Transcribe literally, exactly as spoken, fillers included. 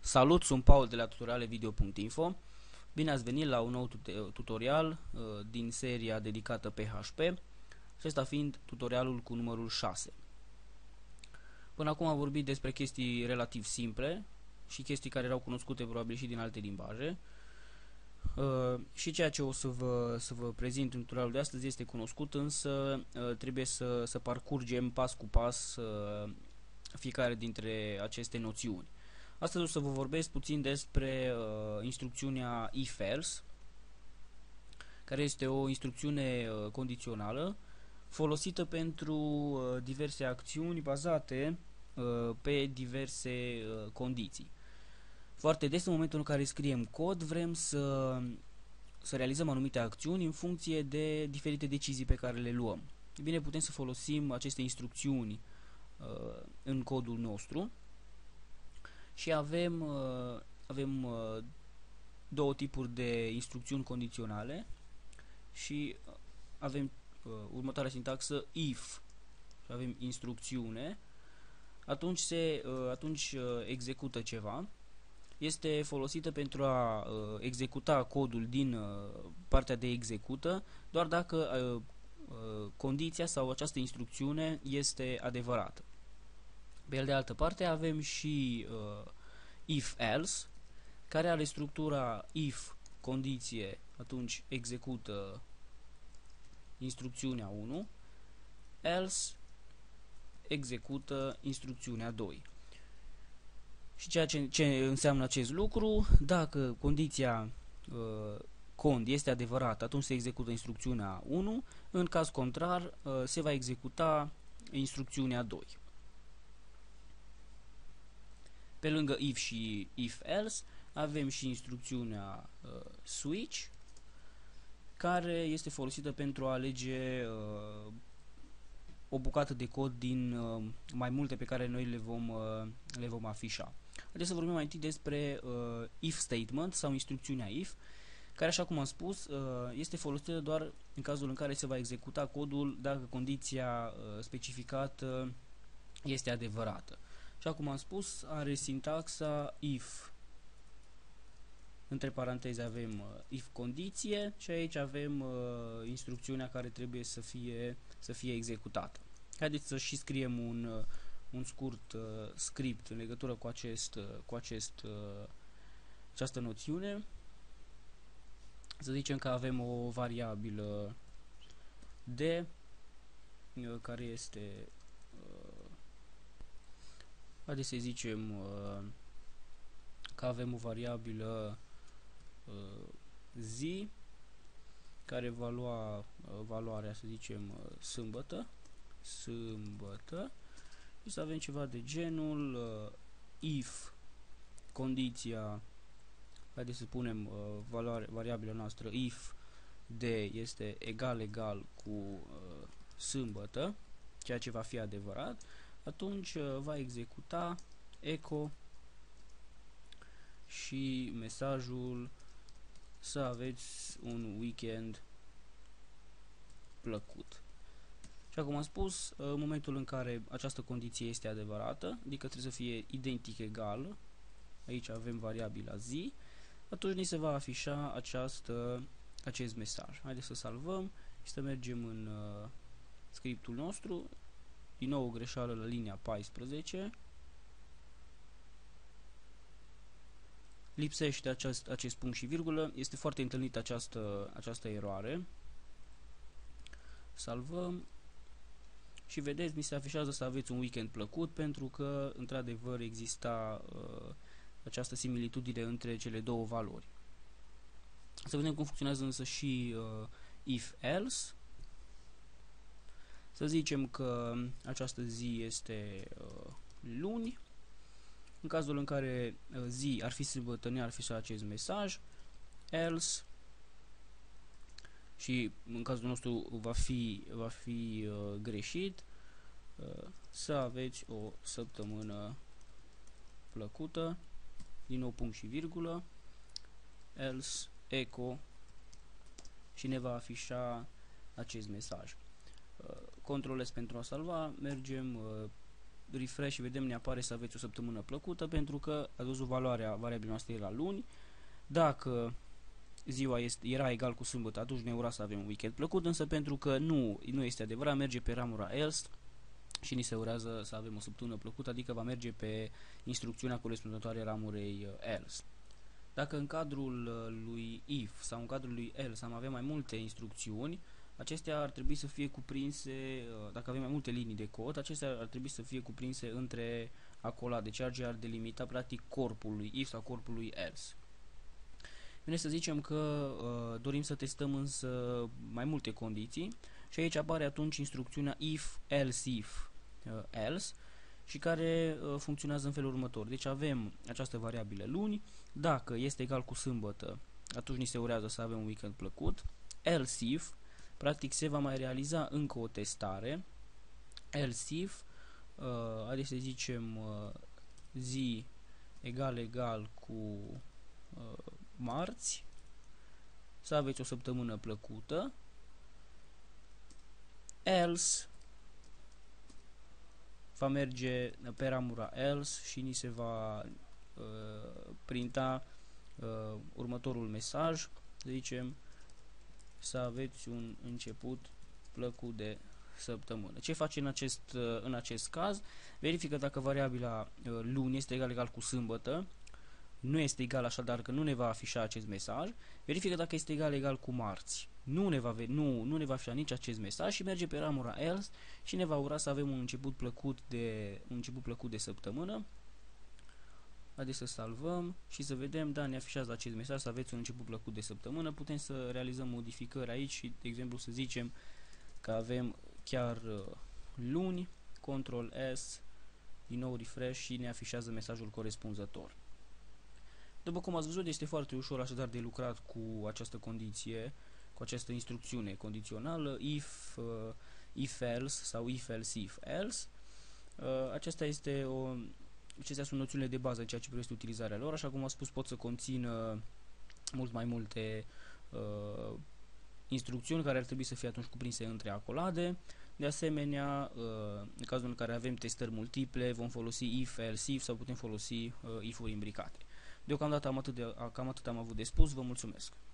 Salut, sunt Paul de la tutorialevideo punct info. Bine ați venit la un nou tutorial uh, din seria dedicată P H P, acesta fiind tutorialul cu numărul șase. Până acum am vorbit despre chestii relativ simple și chestii care erau cunoscute probabil și din alte limbaje. Uh, și ceea ce o să vă, să vă prezint în tutorialul de astăzi este cunoscut, însă uh, trebuie să, să parcurgem pas cu pas uh, fiecare dintre aceste noțiuni. Astăzi o să vă vorbesc puțin despre uh, instrucțiunea if-else, care este o instrucțiune uh, condițională folosită pentru uh, diverse acțiuni bazate uh, pe diverse uh, condiții. Foarte des, în momentul în care scriem cod, vrem să, să realizăm anumite acțiuni în funcție de diferite decizii pe care le luăm. E bine, putem să folosim aceste instrucțiuni uh, în codul nostru. Și avem, uh, avem uh, două tipuri de instrucțiuni condiționale și avem uh, următoarea sintaxă if și avem instrucțiune, atunci se uh, atunci uh, execută ceva, este folosită pentru a uh, executa codul din uh, partea de execută doar dacă uh, uh, condiția sau această instrucțiune este adevărată. Pe el de altă parte avem și uh, if-else, care are structura if, condiție, atunci execută instrucțiunea unu, else, execută instrucțiunea doi. Și ceea ce, ce înseamnă acest lucru, dacă condiția uh, cond este adevărată, atunci se execută instrucțiunea unu, în caz contrar uh, se va executa instrucțiunea doi. Pe lângă if și if-else avem și instrucțiunea uh, switch, care este folosită pentru a alege uh, o bucată de cod din uh, mai multe pe care noi le vom, uh, le vom afișa. Haideți să vorbim mai întâi despre uh, if statement sau instrucțiunea if, care, așa cum am spus, uh, este folosită doar în cazul în care se va executa codul dacă condiția uh, specificată este adevărată. Și cum am spus, are sintaxa if, între paranteze avem uh, if condiție și aici avem uh, instrucțiunea care trebuie să fie, să fie executată. Haideți să și scriem un, uh, un scurt uh, script în legătură cu, acest, uh, cu acest, uh, această noțiune. Să zicem că avem o variabilă d uh, care este Haideți să zicem uh, că avem o variabilă uh, zi care va lua uh, valoarea, să zicem, uh, sâmbătă, sâmbătă, și să avem ceva de genul uh, if condiția, haideți să punem uh, valoare, variabila noastră if d este egal egal cu uh, sâmbătă, ceea ce va fi adevărat, atunci uh, va executa echo și mesajul să aveți un weekend plăcut. Și acum am spus, uh, în momentul în care această condiție este adevărată, adică trebuie să fie identic egal, aici avem variabila zi, atunci ni se va afișa această, acest mesaj. Haideți să salvăm și să mergem în uh, scriptul nostru. Din nou o greșeală la linia paisprezece. Lipsește acest, acest punct și virgulă. Este foarte întâlnită această, această eroare. Salvăm. Și vedeți, mi se afișează să aveți un weekend plăcut, pentru că, într-adevăr, exista uh, această similitudine între cele două valori. Să vedem cum funcționează însă și uh, if-else. Să zicem că această zi este uh, luni. În cazul în care uh, zi ar fi sâmbătă, ne ar fi să acest mesaj else, și în cazul nostru va fi, va fi uh, greșit, uh, să aveți o săptămână plăcută, din nou punct și virgulă, else echo, și ne va afișa acest mesaj. Controlez pentru a salva, mergem uh, refresh și vedem ne apare să aveți o săptămână plăcută, pentru că ați văzut valoarea variabilă noastră era luni. Dacă ziua este, era egal cu sâmbătă, atunci ne ura să avem un weekend plăcut, însă pentru că nu, nu este adevărat, merge pe ramura else și ni se urează să avem o săptămână plăcută, adică va merge pe instrucțiunea corespunzătoare ramurei else. Dacă în cadrul lui if sau în cadrul lui else am avea mai multe instrucțiuni, acestea ar trebui să fie cuprinse, dacă avem mai multe linii de cod, acestea ar trebui să fie cuprinse între acolade, ceea ce ar delimita practic corpul lui if sau corpul lui else. Bine, să zicem că uh, dorim să testăm însă mai multe condiții și aici apare atunci instrucțiunea if, else, if, uh, else și care uh, funcționează în felul următor. Deci avem această variabilă luni, dacă este egal cu sâmbătă, atunci ni se urează să avem un weekend plăcut. Else if, practic se va mai realiza încă o testare. Else if, uh, adică să zicem uh, zi egal egal cu uh, marți, să aveți o săptămână plăcută. Else va merge pe ramura else și ni se va uh, printa uh, următorul mesaj, să zicem să aveți un început plăcut de săptămână. Ce face în acest, uh, în acest caz? Verifică dacă variabila uh, luni este egal egal cu sâmbătă. Nu este egal, așadar că nu ne va afișa acest mesaj. Verifică dacă este egal egal cu marți. Nu ne va, nu, nu ne va afișa nici acest mesaj și merge pe ramura else și ne va ura să avem un început plăcut de, un început plăcut de săptămână. Haideți să salvăm și să vedem, da, ne afișează acest mesaj, să aveți un început plăcut de săptămână. Putem să realizăm modificări aici și, de exemplu, să zicem că avem chiar uh, luni, control S, din nou refresh și ne afișează mesajul corespunzător. După cum ați văzut, este foarte ușor așadar de lucrat cu această condiție, cu această instrucțiune condițională, if, uh, if else sau if else if else. Uh, aceasta este o, acestea sunt noțiunile de bază în ceea ce privește utilizarea lor. Așa cum am spus, pot să conțină mult mai multe uh, instrucțiuni care ar trebui să fie atunci cuprinse între acolade. De asemenea, uh, în cazul în care avem testări multiple, vom folosi if, else, if sau putem folosi uh, if-uri imbricate. Deocamdată am atât de, cam atât am avut de spus, vă mulțumesc.